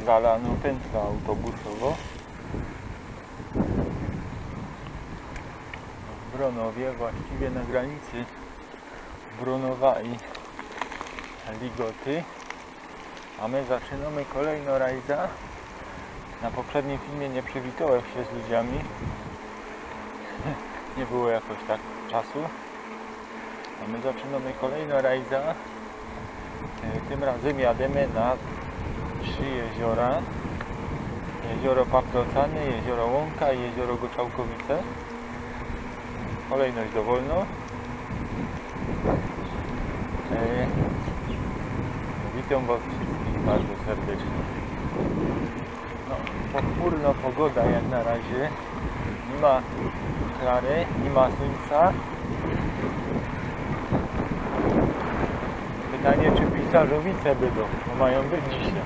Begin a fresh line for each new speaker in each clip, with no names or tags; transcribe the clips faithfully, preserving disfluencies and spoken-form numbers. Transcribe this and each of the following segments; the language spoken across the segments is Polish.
zalano pętlę autobusową w Bronowie, właściwie na granicy Bronowa i Ligoty, a my zaczynamy kolejną rajdę. Na poprzednim filmie nie przywitałem się z ludziami, nie było jakoś tak czasu, a my zaczynamy kolejną rajdę. Tym razem jademy na trzy jeziora: jezioro Paprocany, jezioro Łąka i jezioro Goczałkowice. Kolejność dowolna. E, witam Was wszystkich bardzo serdecznie. No, pochmurna pogoda jak na razie. Nie ma chmary, nie ma słońca. Pytanie, czy pisarzowice będą, bo mają być dzisiaj.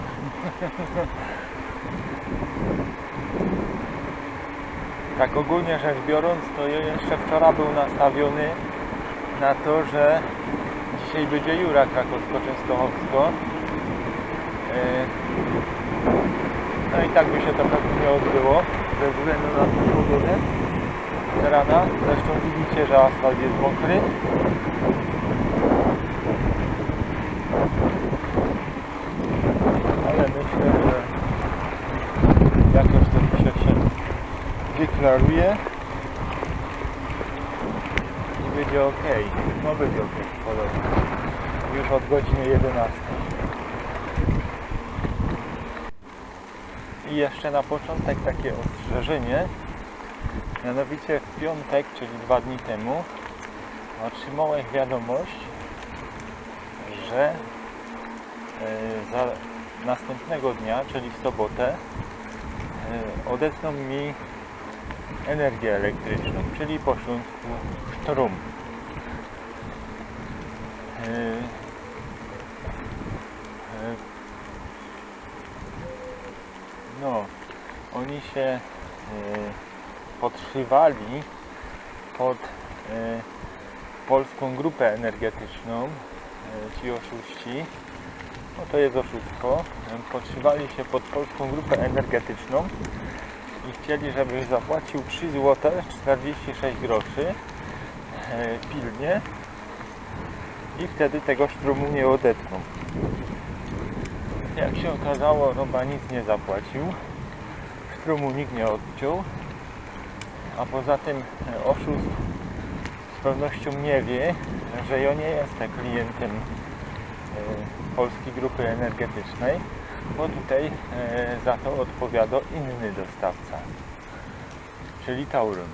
Tak ogólnie rzecz biorąc, to jeszcze wczoraj był nastawiony na to, że dzisiaj będzie Jura Krakowsko-Częstochowsko. No i tak by się to pewnie nie odbyło ze względu na tę pogodę z rana. Zresztą widzicie, że asfalt jest mokry. Ale myślę, że jakoś to dzisiaj się deklaruje i będzie ok. No będzie ok, podobnie. Już od godziny jedenastej. I jeszcze na początek takie ostrzeżenie. Mianowicie w piątek, czyli dwa dni temu, otrzymałem wiadomość, że za następnego dnia, czyli w sobotę, odetną mi energię elektryczną, czyli po śląsku sztrum. No, oni się podszywali pod polską grupę energetyczną, ci oszuści. No to jest oszustwo. Podszywali się pod polską grupę energetyczną i chcieli, żebyś zapłacił trzy złote czterdzieści sześć groszy pilnie i wtedy tego sztrumu nie odetną. Jak się okazało, Roba nic nie zapłacił, sztrumu nikt nie odciął, a poza tym oszust z pewnością nie wie, że ja nie jestem klientem Polskiej Grupy Energetycznej, bo tutaj za to odpowiada inny dostawca, czyli Tauron.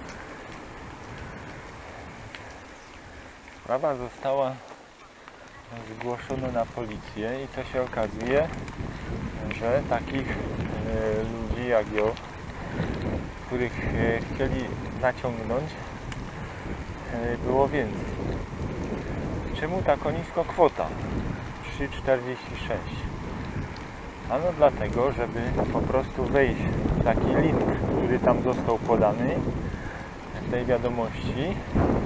Sprawa została zgłoszona na policję i co się okazuje, że takich ludzi jak ja, których chcieli naciągnąć, było więcej. Czemu taka nisko kwota? trzy czterdzieści sześć. Ano dlatego, żeby po prostu wejść w taki link, który tam został podany w tej wiadomości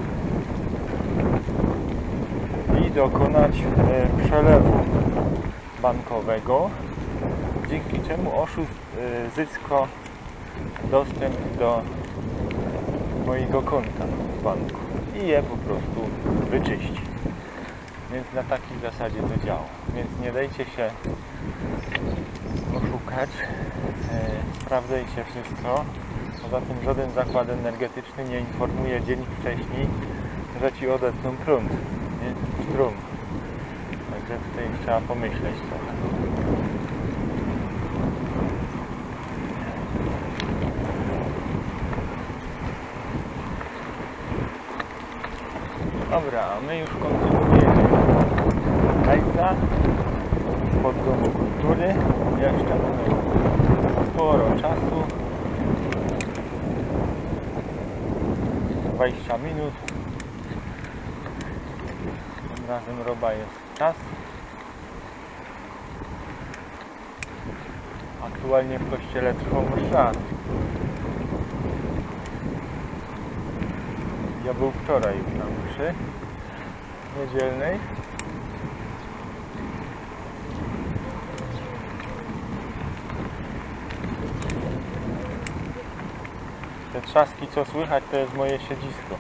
i dokonać przelewu bankowego, dzięki czemu oszust zyska dostęp do mojego konta w banku i je po prostu wyczyści. Więc na takiej zasadzie to działa. Więc nie dajcie się oszukać, sprawdzajcie wszystko. Poza tym żaden zakład energetyczny nie informuje dzień wcześniej, że ci odetną prąd, nie? Strum. Także tutaj trzeba pomyśleć trochę. Dobra, a my już kontynuujemy rajdę pod Domu Kultury. Jeszcze mamy sporo czasu. dwadzieścia minut. Tym razem Roba jest czas. Aktualnie w kościele trwa msza. Ja był wczoraj już na mszy niedzielnej. te trzaski, co słychać, to jest moje siedzisko.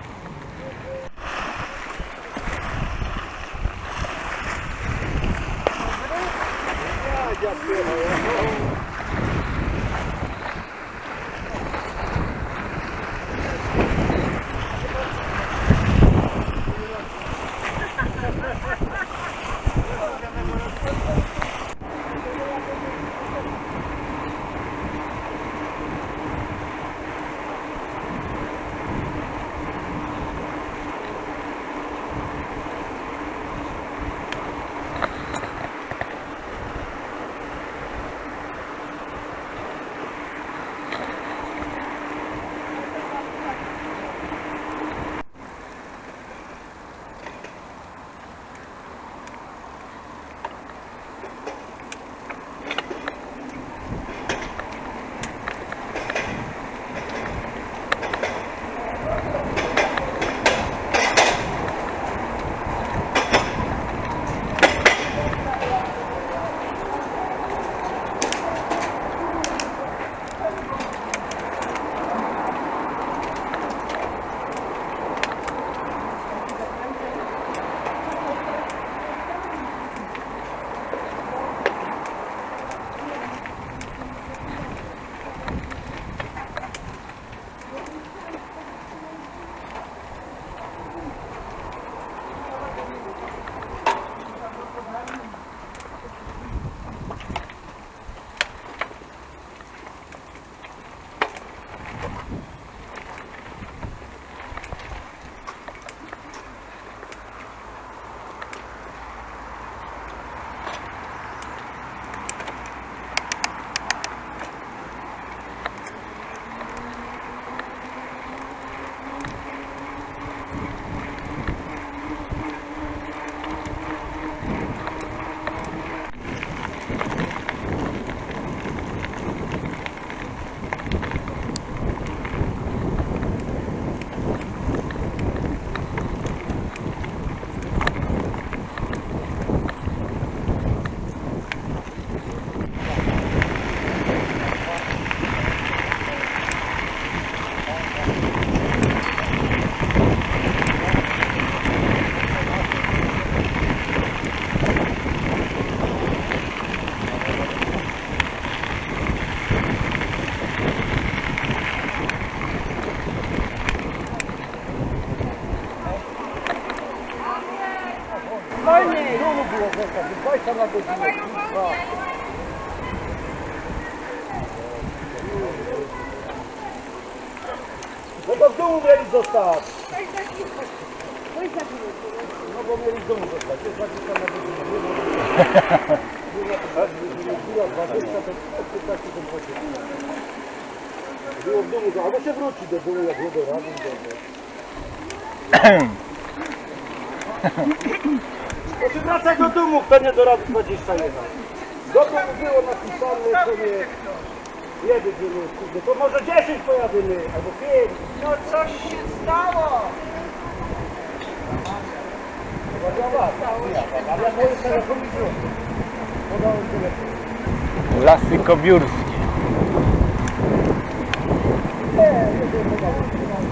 Wolniej! Dużo było zostać, dwadzieścia na godzinę. No to w domu mieli zostać. No bo mieli w domu zostać, jest dwadzieścia na godzinę. Było dwadzieścia, to od piętnastu do dwudziestu. Było w domu, albo się wróci do domu, jak było do rady. To się wraca do domu, kto nie do rady dwadzieścia jeden. Do domu było napisane, to nie... Jedy było, kurde, to może dziesięć pojadymy, albo pięć.
No coś się stało!
Ale ja moje telefon nie było. Podałem telefon.
Lasy Kobiórskie.
Nie, nie wiem, podałem.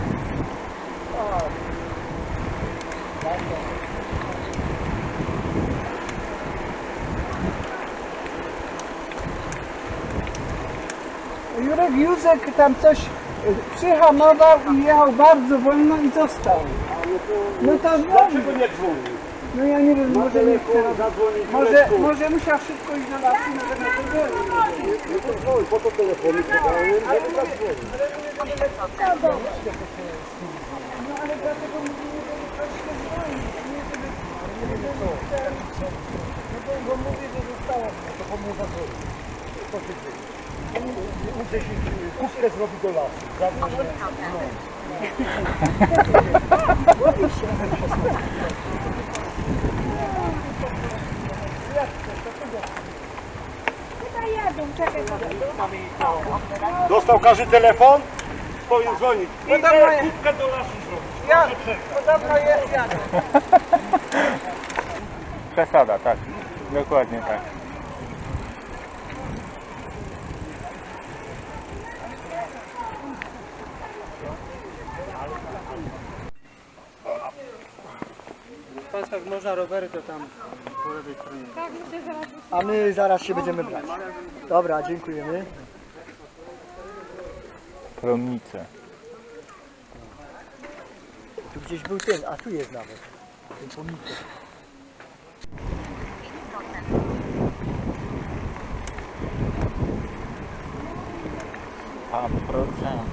Jurek Józek tam coś przyhamował i jechał bardzo wolno i został. No to
Dlaczego nie dzwoni?
no ja nie wiem,
Ma
może nie
telefon,
chce.
zadzwoni
Może, może musiał szybko iść do lasu, może na to
Nie to dzwoni, po to telefony podałem, żeby zadzwonić.
No ale dlatego mówię, że troszkę dzwoni, nie żeby...
No bo mówię, że została, to po mnie zadzwoni. Po się dzieje. Muszę się kubkę zrobić do lasu. Zadzwonię.
Chyba jadą, czekaj,
Dostał każdy telefon? Powiem dzwonić. I
Podobno
teraz
jest-
kubkę do lasu zrobić.
Ja, podobno jest jadę.
Przesada, tak. Dokładnie tak.
jak można rowery, to tam po lewej stronie.
Tak, my się zaraz...
A my zaraz się będziemy brać. Dobra, dziękujemy.
Promnice.
Tu gdzieś był ten, a tu jest nawet. Ten pomnik.
A procent.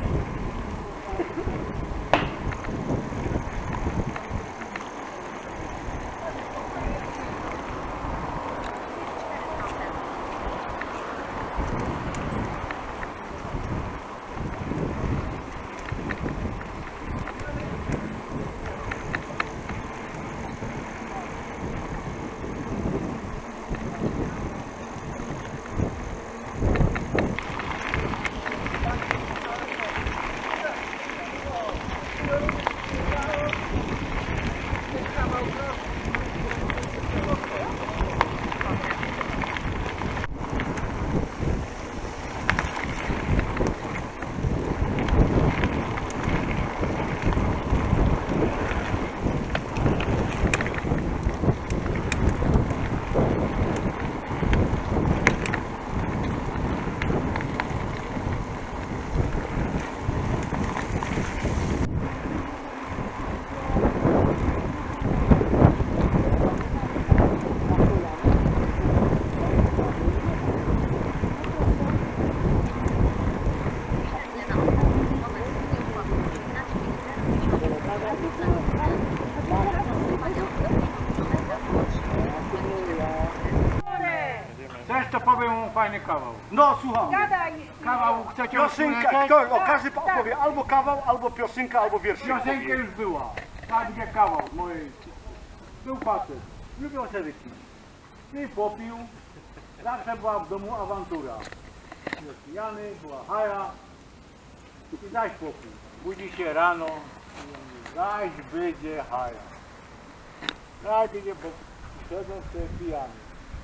Też to powiem fajny kawał. No słucham.
Gadaj!
Kawał chcecie
Piosenka,
usłyszeć?
kto, o, każdy opowie albo kawał, albo piosenka, albo wierszyk.
Piosenka już była. Tam gdzie kawał mojej. Był facet. Lubią sobie wypić. I popił. Zawsze była w domu awantura. Był pijany, była haja. I zaś popił. Budzi się rano. I mówi, zaś będzie haja. Zaś będzie popił. Siedzą sobie pijany.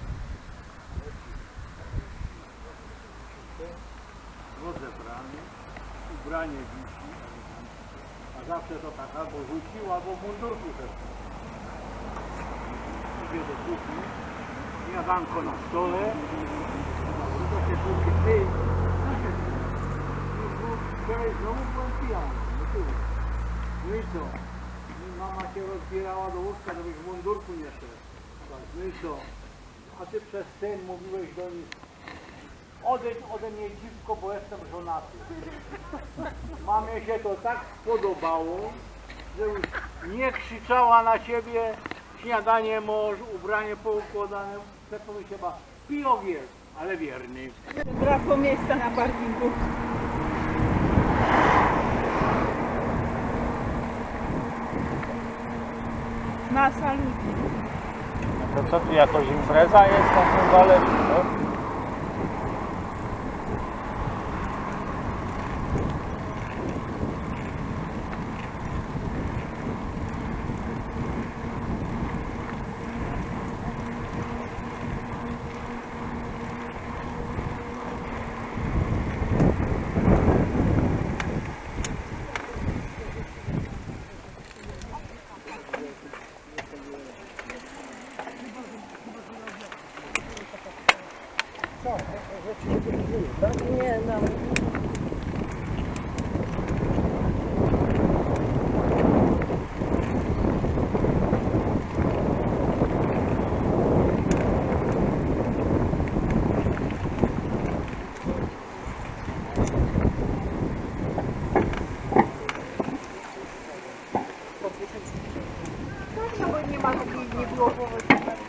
Rozebrany, ubranie wisi, a zawsze to tak albo rzucił, albo w mundurku też. Idzie do kuchni, śniadanko na stole, do tej kuchni, ty, wczoraj znowu byłem pijany, no tu. No i co? No i mama cię rozbierała do łóżka, żebyś w mundurku nie szedł. No i co? A ty przez sen mówiłeś do nich, odejdź ode mnie dziwko, bo jestem żonaty. Mamie się to tak spodobało, że już nie krzyczała na ciebie, śniadanie mąż, ubranie poukładane, tylko mi się ba, pijowiec, ale wierny.
Brakło miejsca na parkingu. Masa ludzi.
To co tu jakoś impreza jest na tym wale, czy co?
Nie, no. No bo nie ma takiej, nie było powodu.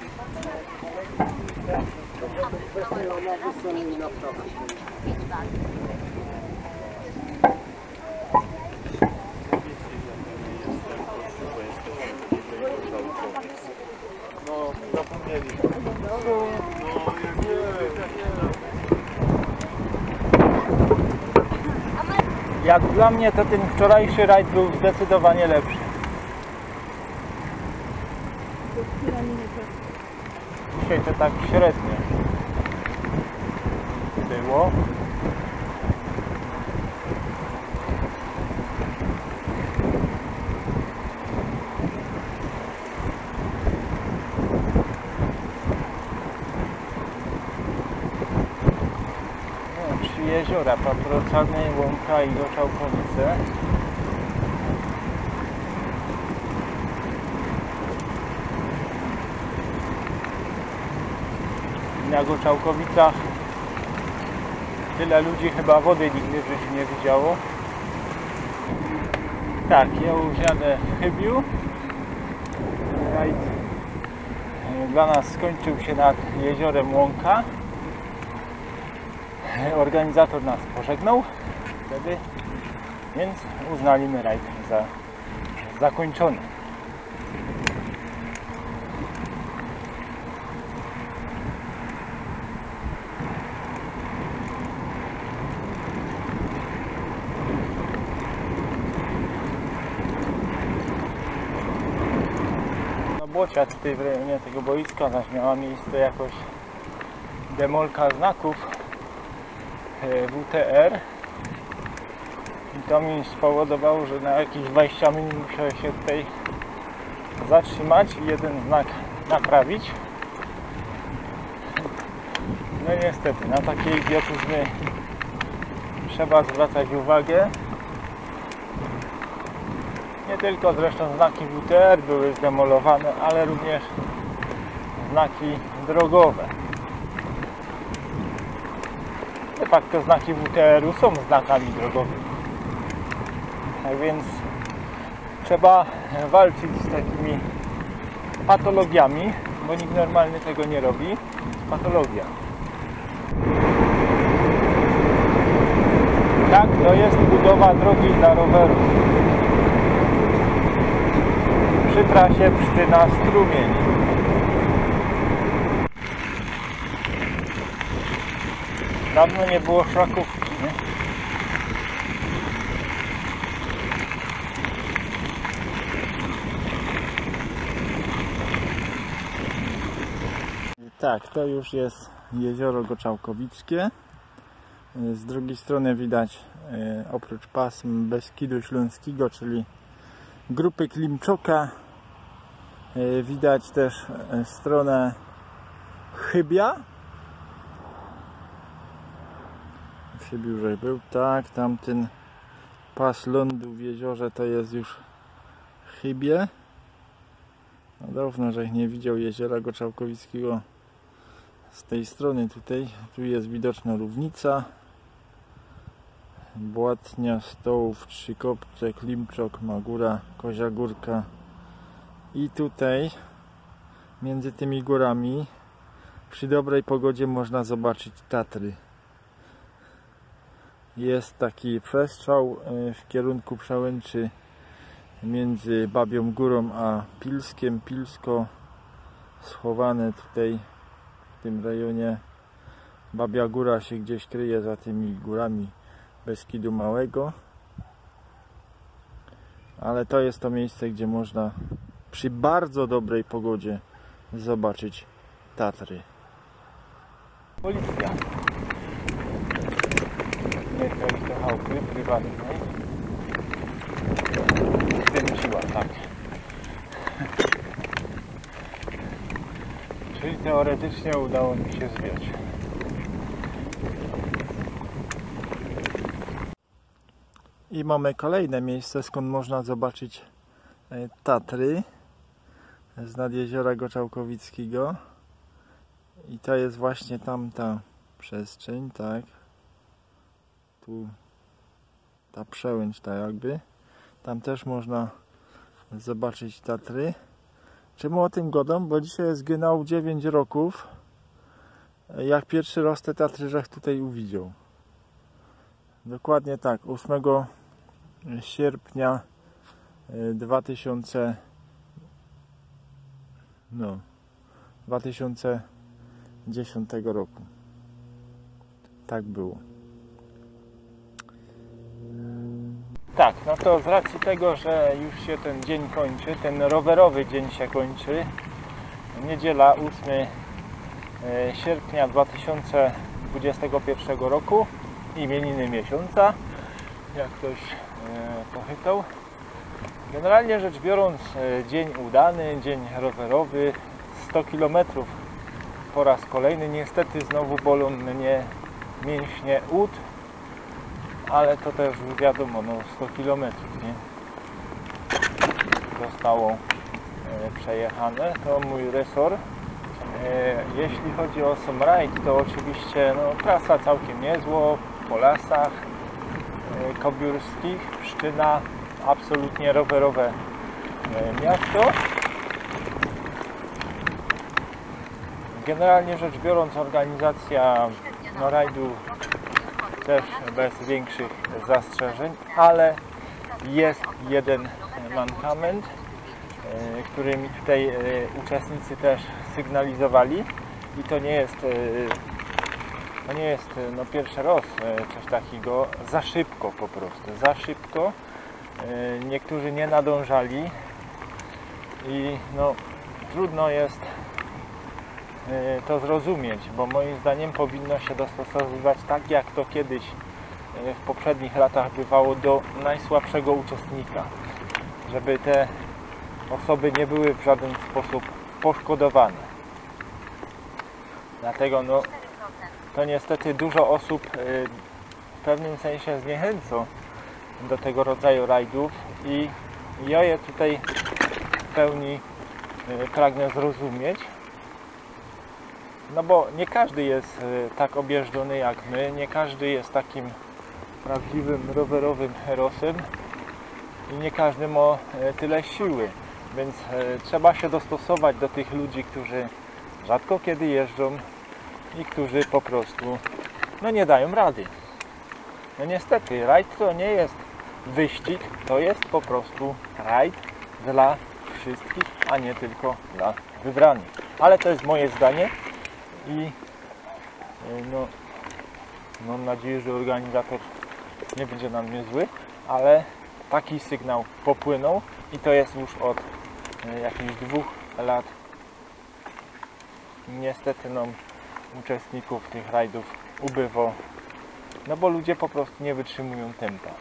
No, zapomnieli. Jak dla mnie to ten wczorajszy rajd był zdecydowanie lepszy. Dzisiaj to tak średnio było. jeziora, Paprocany, Łąka i Goczałkowice. Na Goczałkowicach tyle ludzi chyba wody nigdy w życiu nie widziało. Tak, ja już jadę w Chybiu. Rajd dla nas skończył się nad jeziorem Łąka. Organizator nas pożegnał wtedy, więc uznaliśmy rajd za zakończony. Bociat tutaj w rejonie tego boiska zaś miała miejsce jakoś demolka znaków W T R i to mi spowodowało, że na jakieś dwadzieścia minut musiałem się tutaj zatrzymać i jeden znak naprawić. No i niestety na takie idiotyzmy trzeba zwracać uwagę. Nie tylko zresztą znaki W T R były zdemolowane, ale również znaki drogowe. De facto znaki W T R-u są znakami drogowymi. Tak więc trzeba walczyć z takimi patologiami, bo nikt normalny tego nie robi. To jest patologia. Tak, to jest budowa drogi dla rowerów. Przy trasie Pszczyna-Strumień. Dawno nie było szlakówki, nie? Tak, to już jest jezioro Goczałkowickie. Z drugiej strony widać oprócz pasm Beskidu Śląskiego, czyli grupy Klimczoka, widać też stronę Chybia. W Chybiu już był, tak, tamten pas lądu w jeziorze to jest już Chybie. No dawno, że nie widział jeziora Goczałkowickiego z tej strony tutaj. Tu jest widoczna Równica, Błatnia, Stołów, Trzykopce, Klimczok, Magóra, Kozia Górka. I tutaj między tymi górami przy dobrej pogodzie można zobaczyć Tatry. Jest taki przestrzał w kierunku przełęczy między Babią Górą a Pilskiem. Pilsko schowane tutaj w tym rejonie. Babia Góra się gdzieś kryje za tymi górami Beskidu Małego. Ale to jest to miejsce, gdzie można przy bardzo dobrej pogodzie zobaczyć Tatry. Policja. Nie ktoś do chałupy prywatnej. Kręciła, tak. Czyli teoretycznie udało mi się zwiać. I mamy kolejne miejsce, skąd można zobaczyć Tatry z nad jeziora Goczałkowickiego. I to jest właśnie tamta przestrzeń, tak. Tu ta przełęcz, tak jakby. Tam też można zobaczyć Tatry. Czemu o tym gadam? Bo dzisiaj jest genau dziewięć roków, jak pierwszy raz te Tatry żech tutaj uwidział. Dokładnie tak, ósmego sierpnia dwa tysiące, no, dwa tysiące dziesiątego roku. Tak było. Tak, no to z racji tego, że już się ten dzień kończy, ten rowerowy dzień się kończy, niedziela ósmego sierpnia dwa tysiące dwudziestego pierwszego roku, imieniny miesiąca, jak ktoś pochytał. Generalnie rzecz biorąc, dzień udany, dzień rowerowy, sto kilometrów po raz kolejny. Niestety znowu bolą mnie mięśnie ud, ale to też wiadomo, no sto kilometrów, nie? Zostało e, przejechane, to mój resort. E, jeśli chodzi o sam rajd, to oczywiście no, trasa całkiem niezła, po lasach e, kobiórskich, Pszczyna, absolutnie rowerowe e, miasto. Generalnie rzecz biorąc, organizacja no, rajdu też bez większych zastrzeżeń, ale jest jeden mankament, e, który mi tutaj e, uczestnicy też sygnalizowali i to nie jest e, to nie jest no, pierwszy raz e, coś takiego, za szybko po prostu, za szybko. E, niektórzy nie nadążali i no, trudno jest e, to zrozumieć, bo moim zdaniem powinno się dostosowywać tak, jak to kiedyś e, w poprzednich latach bywało, do najsłabszego uczestnika, żeby te osoby nie były w żaden sposób poszkodowane. Dlatego no, to niestety dużo osób e, w pewnym sensie zniechęca do tego rodzaju rajdów i ja je tutaj w pełni e, pragnę zrozumieć. No bo nie każdy jest e, tak objeżdżony jak my, nie każdy jest takim prawdziwym rowerowym herosem i nie każdy ma e, tyle siły, więc e, trzeba się dostosować do tych ludzi, którzy rzadko kiedy jeżdżą i którzy po prostu no nie dają rady. No niestety, rajd to nie jest wyścig, to jest po prostu rajd dla wszystkich, a nie tylko dla wybranych. Ale to jest moje zdanie i no, mam nadzieję, że organizator nie będzie na mnie zły, ale taki sygnał popłynął i to jest już od jakichś dwóch lat. Niestety no, uczestników tych rajdów ubywa, no bo ludzie po prostu nie wytrzymują tempa.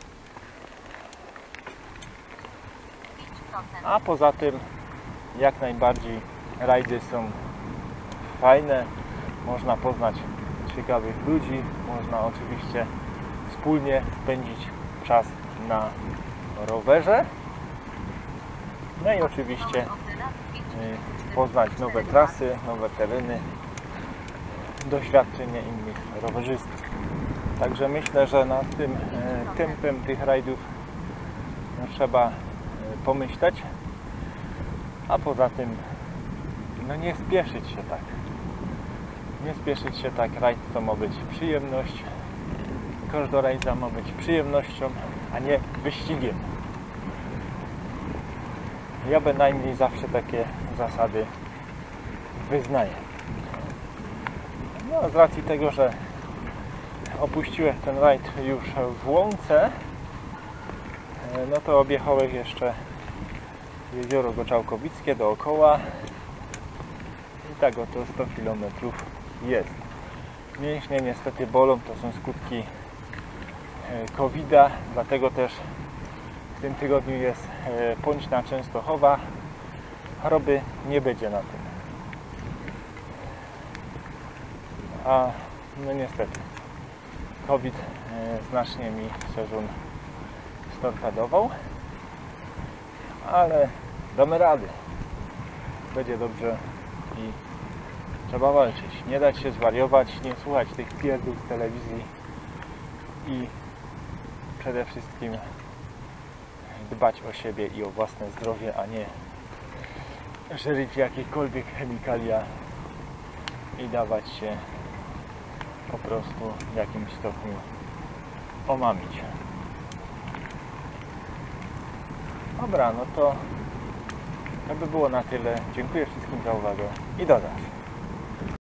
A poza tym jak najbardziej rajdy są fajne, można poznać ciekawych ludzi, można oczywiście wspólnie spędzić czas na rowerze, no i oczywiście poznać nowe trasy, nowe tereny, doświadczenie innych rowerzystów. Także myślę, że nad tym tempem tych rajdów no, trzeba pomyśleć, a poza tym no nie spieszyć się tak. Nie spieszyć się tak, rajd to ma być przyjemność. Każda rajda ma być przyjemnością, a nie wyścigiem. Ja bynajmniej zawsze takie zasady wyznaję. No, z racji tego, że opuściłem ten rajd już w Łące, no to objechałem jeszcze jezioro Goczałkowickie dookoła i tak oto sto kilometrów jest. Mięśnie niestety bolą, to są skutki kowida, dlatego też w tym tygodniu jest Pączna Częstochowa. Choroby nie będzie na tym. A no niestety COVID znacznie mi sezon storpedował, ale damy rady. Będzie dobrze i trzeba walczyć. Nie dać się zwariować, nie słuchać tych pierdół z telewizji i przede wszystkim dbać o siebie i o własne zdrowie, a nie żyć jakiekolwiek chemikalia i dawać się po prostu w jakimś stopniu omamić. Dobra, no to to by było na tyle. Dziękuję wszystkim za uwagę i do zobaczenia.